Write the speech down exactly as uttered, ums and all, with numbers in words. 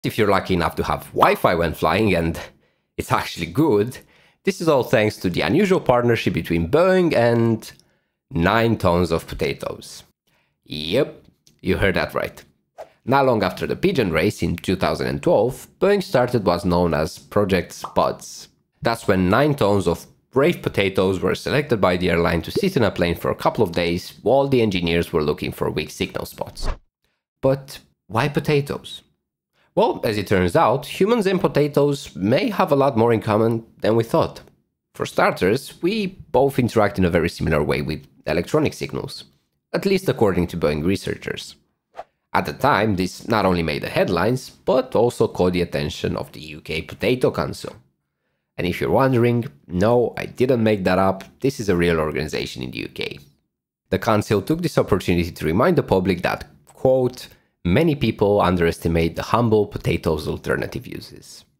If you're lucky enough to have Wi-Fi when flying, and it's actually good, this is all thanks to the unusual partnership between Boeing and nine tons of potatoes. Yep, you heard that right. Not long after the pigeon race in two thousand twelve, Boeing started what's known as Project SPUDS. That's when nine tons of brave potatoes were selected by the airline to sit in a plane for a couple of days while the engineers were looking for weak signal spots. But why potatoes? Well, as it turns out, humans and potatoes may have a lot more in common than we thought. For starters, we both interact in a very similar way with electronic signals, at least according to Boeing researchers. At the time, this not only made the headlines, but also caught the attention of the U K Potato Council. And if you're wondering, no, I didn't make that up, this is a real organization in the U K. The council took this opportunity to remind the public that, quote, many people underestimate the humble potatoes' alternative uses.